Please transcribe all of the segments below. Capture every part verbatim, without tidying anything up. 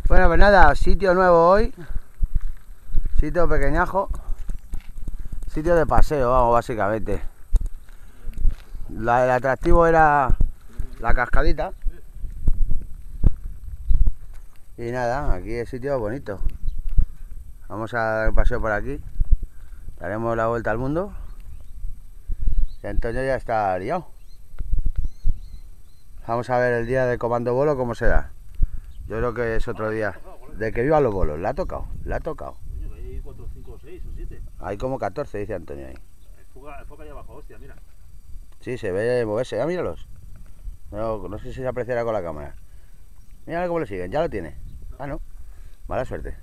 Bueno, pues nada, sitio nuevo hoy. Sitio pequeñajo. Sitio de paseo, vamos, básicamente. La, el atractivo era la cascadita. Y nada, aquí el sitio bonito. Vamos a dar un paseo por aquí. Daremos la vuelta al mundo. Y Antonio ya está liado. Vamos a ver el día de comando bolo cómo se da. Yo creo que es otro día. De que vivan los bolos. Le ha tocado, le ha tocado. Hay cuatro, cinco, seis o siete. Hay como catorce, dice Antonio ahí. El foca, el foca allá abajo, hostia, mira. Sí, se ve moverse. Ya míralos. No, no sé si se apreciará con la cámara. Mira cómo le siguen. Ya lo tiene. Ah, no. Mala suerte.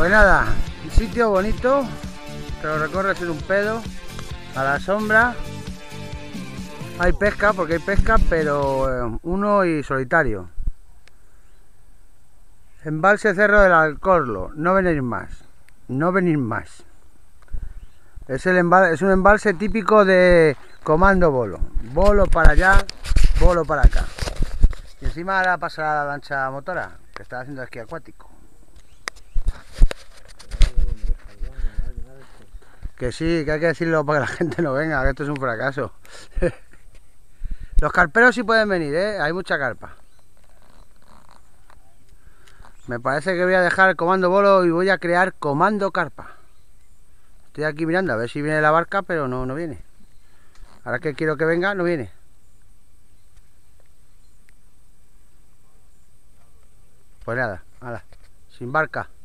Pues nada, un sitio bonito, que lo recorres en un pedo, a la sombra. Hay pesca, porque hay pesca, pero eh, uno y solitario. Embalse Cerro del Alcorlo, no venir más, no venir más. Es, el embal es un embalse típico de comando bolo, bolo para allá, bolo para acá. Y encima ahora pasa la lancha motora, que está haciendo esquí acuático. Que sí, que hay que decirlo para que la gente no venga, que esto es un fracaso. Los carperos sí pueden venir, ¿eh? Hay mucha carpa. Me parece que voy a dejar el comando bolo y voy a crear comando carpa. Estoy aquí mirando a ver si viene la barca, pero no, no viene. Ahora que quiero que venga, no viene. Pues nada, nada, sin barca.